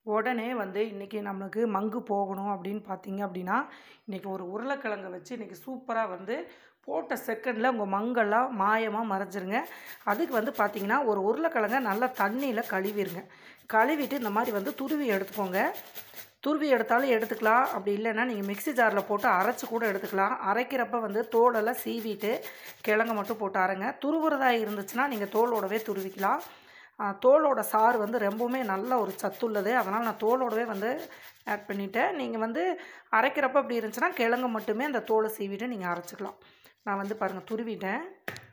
உடனே வந்து இன்றைக்கி நம்மளுக்கு மங்கு போகணும் அப்படின்னு பார்த்தீங்க அப்படின்னா, இன்றைக்கி ஒரு உருளைக்கிழங்க வச்சு இன்றைக்கி சூப்பராக வந்து போட்ட செகண்டில் உங்கள் மங்கெல்லாம் மாயமாக மறைஞ்சிருங்க. அதுக்கு வந்து பார்த்தீங்கன்னா, ஒரு உருளைக்கிழங்க நல்லா தண்ணியில் கழுவிருங்க. கழுவிட்டு இந்த மாதிரி வந்து துருவி எடுத்துக்கோங்க. துருவி எடுத்தாலும் எடுத்துக்கலாம். அப்படி இல்லைன்னா நீங்கள் மிக்ஸி ஜாரில் போட்டு அரைச்சி கூட எடுத்துக்கலாம். அரைக்கிறப்ப வந்து தோலெல்லாம் சீவிட்டு கிழங்க மட்டும் போட்டு அரைங்க. துருவுறதா இருந்துச்சுன்னா நீங்கள் தோலோடவே துருவிக்கலாம். தோலோட சாறு வந்து ரொம்பவுமே நல்ல ஒரு சத்துள்ளது. அதனால் நான் தோலோடவே வந்து ஆட் பண்ணிட்டேன். நீங்கள் வந்து அரைக்கிறப்ப அப்படி இருந்துச்சுன்னா கிழங்கு மட்டுமே அந்த தோலை சீவிட்டு நீங்கள் அரைச்சிக்கலாம். நான் வந்து பாருங்கள் துருவிட்டேன்.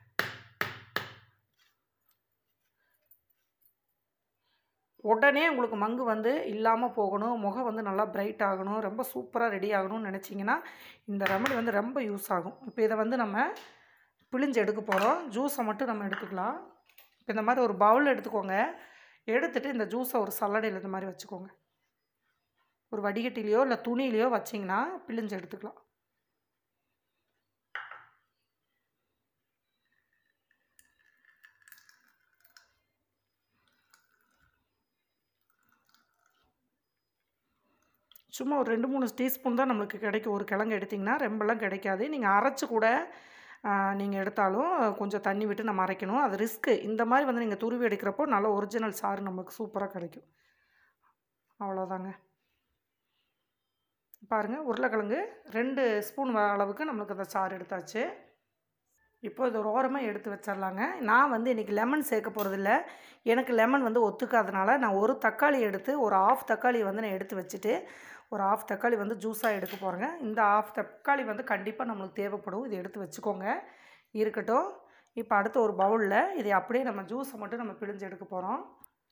உடனே உங்களுக்கு மங்கு வந்து இல்லாமல் போகணும், முகம் வந்து நல்லா பிரைட் ஆகணும், ரொம்ப சூப்பராக ரெடி ஆகணும்னு நினச்சிங்கன்னா இந்த ரெமடி வந்து ரொம்ப யூஸ் ஆகும். இப்போ இதை வந்து நம்ம பிழிஞ்சு எடுக்க போகிறோம். ஜூஸை மட்டும் நம்ம எடுத்துக்கலாம். இப்போ இந்த மாதிரி ஒரு பவுல் எடுத்துக்கோங்க. எடுத்துகிட்டு இந்த ஜூஸை ஒரு சல்லடையில் இந்த மாதிரி வச்சுக்கோங்க. ஒரு வடிகட்டிலையோ இல்லை துணியிலையோ வச்சிங்கன்னா பிழிஞ்சு எடுத்துக்கலாம். சும்மா ஒரு 2-3 டீஸ்பூன் தான் நம்மளுக்கு கிடைக்கும். ஒரு கிழங்கு எடுத்திங்கன்னா ரொம்பலாம் கிடைக்காது. நீங்கள் அரைச்சி கூட நீங்கள் எடுத்தாலும் கொஞ்சம் தண்ணி விட்டு நம்ம அரைக்கணும். அது ரிஸ்க்கு. இந்த மாதிரி வந்து நீங்கள் துருவி எடுக்கிறப்போ நல்ல ஒரிஜினல் சாறு நம்மளுக்கு சூப்பராக கிடைக்கும். அவ்வளோதாங்க. பாருங்கள், உருளைக்கிழங்கு 2 ஸ்பூன் அளவுக்கு நம்மளுக்கு அந்த சாறு எடுத்தாச்சு. இப்போ இது ஒரு ஓரமாக எடுத்து வச்சிடலாங்க. நான் வந்து இன்றைக்கி லெமன் சேர்க்க போகிறதில்ல. எனக்கு லெமன் வந்து ஒத்துக்காதனால நான் ஒரு தக்காளி எடுத்து ஒரு ஆஃப் தக்காளியை வந்து நான் எடுத்து வச்சுட்டு ஒரு ஆஃப் தக்காளி வந்து ஜூஸாக எடுக்க போகிறேங்க. இந்த ஆஃப் தக்காளி வந்து கண்டிப்பாக நம்மளுக்கு தேவைப்படும். இதை எடுத்து வச்சுக்கோங்க. இருக்கட்டும். இப்போ அடுத்த ஒரு பவுலில் இதை அப்படியே நம்ம ஜூஸை மட்டும் நம்ம பிழிஞ்சு எடுக்க போகிறோம்.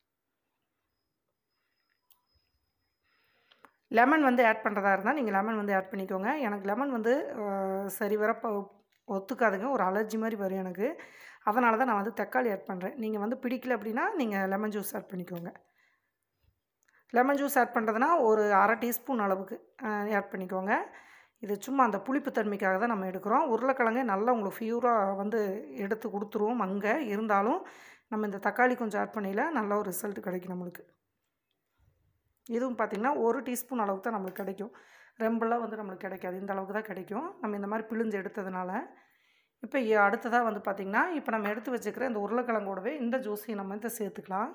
லெமன் வந்து ஆட் பண்ணுறதா இருந்தால் நீங்கள் லெமன் வந்து ஆட் பண்ணிக்கோங்க. எனக்கு லெமன் வந்து சரி வரப்போ ஒத்துக்காதுங்க. ஒரு அலர்ஜி மாதிரி வரும் எனக்கு. அதனால தான் நான் வந்து தக்காளி ஆட் பண்ணுறேன். நீங்கள் வந்து பிடிக்கல அப்படின்னா நீங்கள் லெமன் ஜூஸ் ஆட் பண்ணிக்கோங்க. லெமன் ஜூஸ் ஆட் பண்ணுறதுனா ஒரு 1/2 டீஸ்பூன் அளவுக்கு ஆட் பண்ணிக்கோங்க. இது சும்மா அந்த புளிப்பு தன்மைக்காக தான் நம்ம எடுக்கிறோம். உருளைக்கிழங்கு நல்லா உங்களுக்கு ஃபியூராக வந்து எடுத்து கொடுத்துருவோம் மங்கை. இருந்தாலும் நம்ம இந்த தக்காளி கொஞ்சம் ஆட் பண்ணையில் நல்ல ஒரு ரிசல்ட் கிடைக்கும் நம்மளுக்கு. இதுவும் பார்த்திங்கன்னா 1 டீஸ்பூன் அளவுக்கு தான் நம்மளுக்கு கிடைக்கும். ரொம்பலாம் வந்து நம்மளுக்கு கிடைக்காது. இந்த அளவுக்கு தான் கிடைக்கும். நம்ம இந்த மாதிரி பிழிஞ்சு எடுத்ததுனால. இப்போ அடுத்ததாக வந்து பார்த்திங்கன்னா, இப்போ நம்ம எடுத்து வச்சுக்கிற இந்த உருளைக்கிழங்கோடவே இந்த ஜூஸையும் நம்ம இதை சேர்த்துக்கலாம்.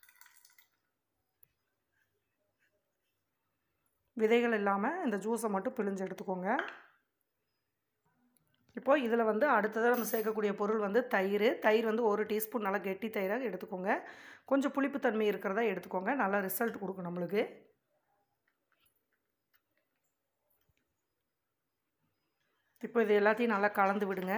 விதைகள் இல்லாமல் இந்த ஜூஸை மட்டும் பிழிஞ்சு எடுத்துக்கோங்க. இப்போது இதில் வந்து அடுத்ததாக நம்ம சேர்க்கக்கூடிய பொருள் வந்து தயிர். தயிர் வந்து 1 டீஸ்பூன் நல்லா கெட்டி தயிராக எடுத்துக்கோங்க. கொஞ்சம் புளிப்புத்தன்மை இருக்கிறதா எடுத்துக்கோங்க. நல்லா ரிசல்ட் கொடுக்கும் நம்மளுக்கு. இப்போ இது எல்லாத்தையும் நல்லா கலந்து விடுங்க.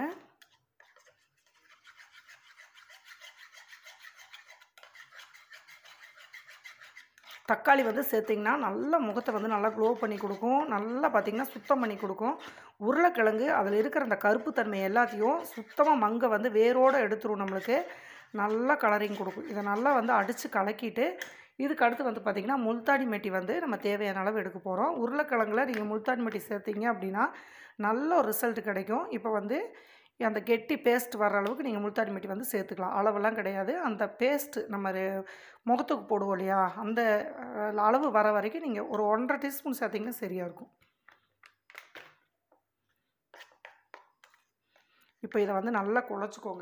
தக்காளி வந்து சேர்த்திங்கன்னா நல்லா முகத்தை வந்து நல்லா க்ளோ பண்ணி கொடுக்கும். நல்லா பார்த்திங்கன்னா சுத்தம் பண்ணி கொடுக்கும். உருளைக்கிழங்கு அதில் இருக்கிற அந்த கருப்பு தன்மை எல்லாத்தையும் சுத்தமாக மங்கை வந்து வேரோடு எடுத்துரும் நம்மளுக்கு. நல்லா கலரிங் கொடுக்கும். இதை நல்லா வந்து அடித்து கலக்கிட்டு இதுக்கு அடுத்து வந்து பார்த்திங்கன்னா முல்தானி மெட்டி வந்து நம்ம தேவையான அளவு எடுக்க போகிறோம். உருளைக்கிழங்குல நீங்கள் முல்தானி மெட்டி சேர்த்திங்க அப்படின்னா நல்ல ஒரு ரிசல்ட் கிடைக்கும். இப்போ வந்து அந்த கெட்டி பேஸ்ட் வர அளவுக்கு நீங்கள் முல்தானி மெட்டி வந்து சேர்த்துக்கலாம். அளவெல்லாம் கிடையாது. அந்த பேஸ்ட்டு நம்ம முகத்துக்கு போடுவோம் இல்லையா, அந்த அளவு வர வரைக்கும் நீங்கள் ஒரு 1.5 டீஸ்பூன் சேர்த்திங்கன்னா சரியாக இருக்கும். இப்போ இதை வந்து நல்லா குழச்சிக்கோங்க.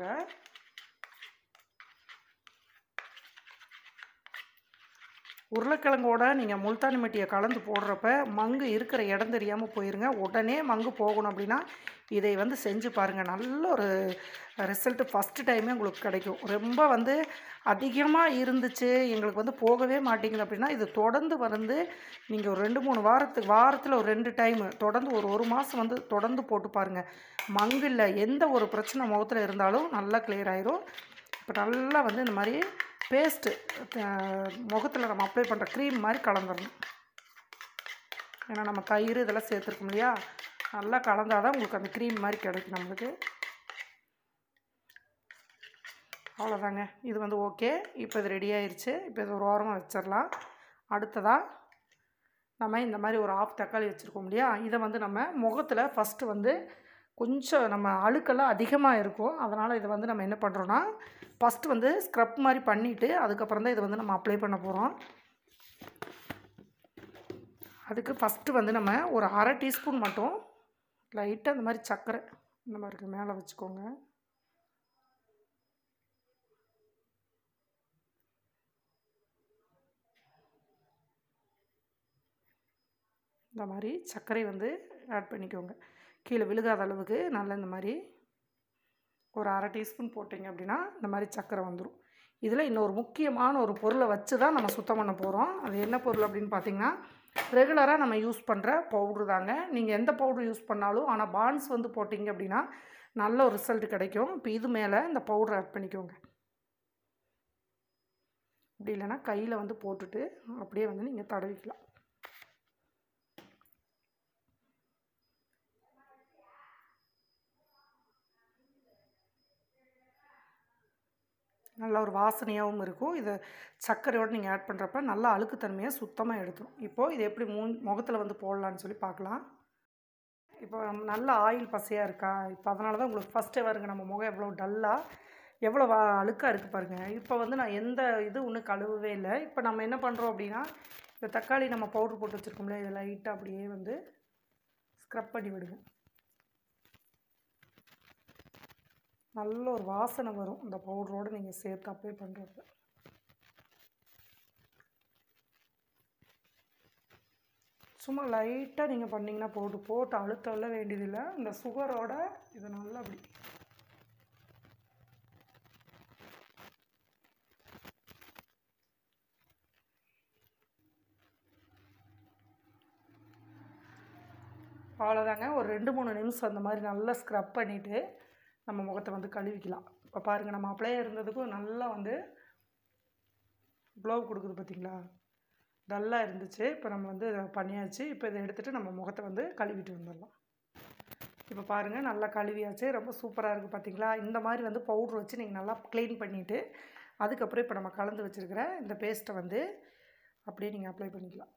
உருளைக்கிழங்கோட நீங்கள் முல்தானி மெட்டியை கலந்து போடுறப்ப மங்கு இருக்கிற இடம் தெரியாமல் போயிருங்க. உடனே மங்கு போகணும் அப்படின்னா இதை வந்து செஞ்சு பாருங்கள். நல்ல ஒரு ரிசல்ட்டு ஃபஸ்ட்டு டைமே உங்களுக்கு கிடைக்கும். ரொம்ப வந்து அதிகமாக இருந்துச்சு எங்களுக்கு வந்து போகவே மாட்டேங்குது அப்படின்னா இது தொடர்ந்து வந்து நீங்கள் ஒரு 2-3 வாரத்தில் ஒரு 2 டைமு தொடர்ந்து ஒரு மாதம் வந்து தொடர்ந்து போட்டு பாருங்கள். மங்கு இல்லை எந்த ஒரு பிரச்சனை முகத்தில் இருந்தாலும் நல்லா கிளியர் ஆயிரும். இப்போ நல்லா வந்து இந்த மாதிரி பேஸ்ட்டு முகத்தில் நம்ம அப்ளை பண்ணுற க்ரீம் மாதிரி கலந்துடணும். ஏன்னா நம்ம தயிர் இதெல்லாம் சேர்த்துருக்கோம் இல்லையா, நல்லா கலந்தால் தான் உங்களுக்கு அந்த க்ரீம் மாதிரி கிடைக்கும் நம்மளுக்கு. அவ்வளோதாங்க. இது வந்து ஓகே. இப்போ இது ரெடி ஆயிடுச்சு. இப்போ இது ஒரு ஓரமாக வச்சிடலாம். அடுத்ததாக நம்ம இந்த மாதிரி ஒரு ஆஃப் தக்காளி வச்சுருக்கோம் இல்லையா, இதை வந்து நம்ம முகத்தில் ஃபஸ்ட்டு வந்து கொஞ்சம் நம்ம அழுக்கெல்லாம் அதிகமாக இருக்கும். அதனால் இதை வந்து நம்ம என்ன பண்ணுறோன்னா ஃபஸ்ட்டு வந்து ஸ்க்ரப் மாதிரி பண்ணிவிட்டு அதுக்கப்புறம் தான் இதை வந்து நம்ம அப்ளை பண்ண போகிறோம். அதுக்கு ஃபஸ்ட்டு வந்து நம்ம ஒரு 1/2 டீஸ்பூன் மட்டும் லைட்டாக இந்த மாதிரி சர்க்கரை இந்த மாதிரி மேலே வச்சுக்கோங்க. இந்த மாதிரி சர்க்கரை வந்து ஆட் பண்ணிக்கோங்க. கீழே விழுகாத அளவுக்கு நல்லா இந்த மாதிரி ஒரு 1/2 டீஸ்பூன் போட்டிங்க அப்படின்னா இந்த மாதிரி சர்க்கரை வந்துடும். இதில் இன்னொரு முக்கியமான ஒரு பொருளை வச்சு தான் நம்ம சுத்தம் பண்ண போகிறோம். அது என்ன பொருள் அப்படின்னு பார்த்தீங்கன்னா, ரெகுலராக நம்ம யூஸ் பண்ணுற பவுட்ரு தாங்க. நீங்கள் எந்த பவுட்ரு யூஸ் பண்ணாலும், ஆனால் பான்ஸ் வந்து போட்டிங்க அப்படின்னா நல்ல ஒரு ரிசல்ட் கிடைக்கும். இப்போ இது மேலே இந்த பவுட்ரு ஆட் பண்ணிக்கோங்க. அப்படி இல்லைன்னா கையில் வந்து போட்டுட்டு அப்படியே வந்து நீங்கள் தடவிக்கலாம். நல்ல ஒரு வாசனையாகவும் இருக்கும். இதை சர்க்கரையோடு நீங்கள் ஆட் பண்ணுறப்ப நல்லா அழுக்குத்தன்மையை சுத்தமாக எடுத்துரும். இப்போது இது எப்படி முகத்தில் வந்து போடலான்னு சொல்லி பார்க்கலாம். இப்போ நல்ல ஆயில் பசையாக இருக்கா, இப்போ அதனால தான் உங்களுக்கு ஃபஸ்ட்டே வருங்க நம்ம முகம் எவ்வளோ டல்லாக எவ்வளோ அழுக்காக இருக்குது பாருங்கள். இப்போ வந்து நான் எந்த இது ஒன்றும் கழுவவே இல்லை. இப்போ நம்ம என்ன பண்ணுறோம் அப்படின்னா, இந்த தக்காளி நம்ம பவுட்ரு போட்டு வச்சுருக்கோம்ல, இதை லைட்டாக அப்படியே வந்து ஸ்க்ரப் பண்ணி விடுங்க. நல்ல ஒரு வாசனை வரும் இந்த பவுடரோடு நீங்கள் சேர்த்து அப்ளை பண்ணுறப்ப. சும்மா லைட்டாக நீங்கள் பண்ணிங்கன்னா போட்டு அழுத்தள்ள வேண்டியதில்லை. இந்த சுகரோட இது நல்லா அப்படி அவ்வளோதாங்க. ஒரு 2-3 நிமிஷம் அந்த மாதிரி நல்லா ஸ்க்ரப் பண்ணிவிட்டு நம்ம முகத்தை வந்து கழுவிக்கலாம். இப்போ பாருங்கள், நம்ம அப்படியே இருந்ததுக்கும் நல்லா வந்து க்ளோ கொடுக்குது பார்த்தீங்களா, டல்லாக இருந்துச்சு. இப்போ நம்ம வந்து இதை பண்ணியாச்சு. இப்போ இதை எடுத்துகிட்டு நம்ம முகத்தை வந்து கழுவிட்டு வந்துடலாம். இப்போ பாருங்கள், நல்லா கழுவியாச்சு. ரொம்ப சூப்பராக இருக்குது பார்த்தீங்களா. இந்த மாதிரி வந்து பவுட்ரு வச்சு நீங்கள் நல்லா க்ளீன் பண்ணிவிட்டு அதுக்கப்புறம் இப்போ நம்ம கலந்து வச்சுருக்கிற இந்த பேஸ்ட்டை வந்து அப்படியே நீங்கள் அப்ளை பண்ணிக்கலாம்.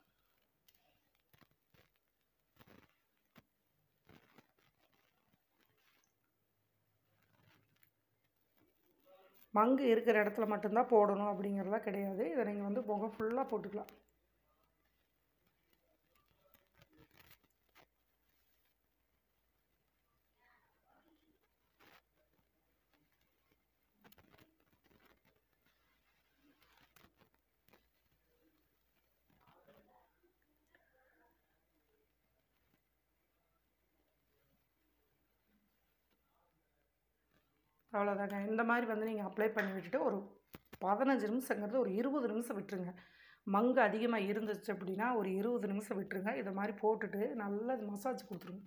மங்கு இருக்கிற இடத்துல மட்டும்தான் போடணும் அப்படிங்கிறதுலாம் கிடையாது. இதை நீங்கள் வந்து முகம் ஃபுல்லாக போட்டுக்கலாம். அவ்வளோதாங்க. இந்த மாதிரி வந்து நீங்கள் அப்ளை பண்ணி விட்டுட்டு ஒரு 15 நிமிஷங்கிறது ஒரு 20 நிமிஷம் விட்டுருங்க. மங்கு அதிகமாக இருந்துச்சு அப்படின்னா ஒரு 20 நிமிஷம் விட்டுருங்க. இதை மாதிரி போட்டுட்டு நல்லா மசாஜ் கொடுத்துருங்க.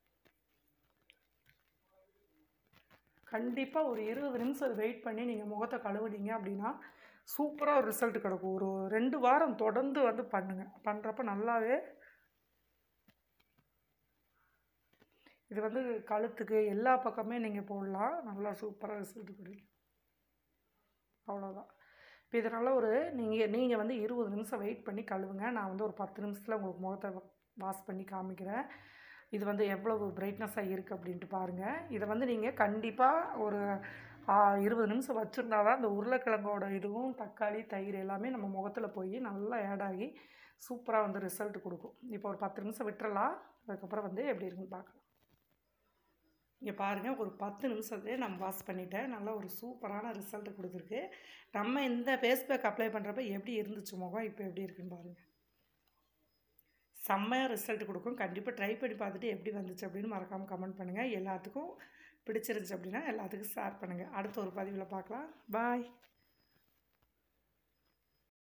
கண்டிப்பாக ஒரு 20 நிமிஷம் வெயிட் பண்ணி நீங்கள் முகத்தை கழுவுனீங்க அப்படின்னா சூப்பராக ஒரு ரிசல்ட் கிடைக்கும். ஒரு 2 வாரம் தொடர்ந்து வந்து பண்ணுங்கள். பண்ணுறப்ப நல்லாவே இது வந்து கழுத்துக்கு எல்லா பக்கமே நீங்கள் போடலாம். நல்லா சூப்பராக ரிசல்ட் கிடைக்கும். அவ்வளோதான். இப்போ இதனால் நீங்கள் வந்து 20 நிமிஷம் வெயிட் பண்ணி கழுவுங்க. நான் வந்து ஒரு 10 நிமிஷத்தில் உங்களுக்கு முகத்தை வாஷ் பண்ணி காமிக்கிறேன். இது வந்து எவ்வளவு பிரைட்னஸாக இருக்குது அப்படின்ட்டு பாருங்கள். இதை வந்து நீங்கள் கண்டிப்பாக ஒரு 20 நிமிஷம் வச்சுருந்தா தான் இந்த உருளைக்கிழங்கோட இதுவும் தக்காளி தயிர் எல்லாமே நம்ம முகத்தில் போய் நல்லா ஆட் ஆகி சூப்பராக வந்து ரிசல்ட் கொடுக்கும். இப்போ ஒரு 10 நிமிஷம் விட்டுறலாம். அதுக்கப்புறம் வந்து எப்படி இருக்குன்னு பார்க்கலாம். இங்கே பாருங்கள், ஒரு 10 நிமிஷத்துலேயே நான் வாஷ் பண்ணிட்டேன். நல்லா ஒரு சூப்பரான ரிசல்ட் கொடுத்துருக்கு. நம்ம இந்த ஃபேஸ் பேக் அப்ளை பண்ணுறப்ப எப்படி இருந்துச்சு முகம், இப்போ எப்படி இருக்குன்னு பாருங்கள். செம்மையாக ரிசல்ட் கொடுக்கும். கண்டிப்பாக ட்ரை பண்ணி பார்த்துட்டு எப்படி வந்துச்சு அப்படின்னு மறக்காமல் கமெண்ட் பண்ணுங்கள். எல்லாத்துக்கும் பிடிச்சிருந்துச்சு அப்படின்னா எல்லாத்துக்கும் ஷேர் பண்ணுங்கள். அடுத்த ஒரு பதிவில் பார்க்கலாம். பாய்.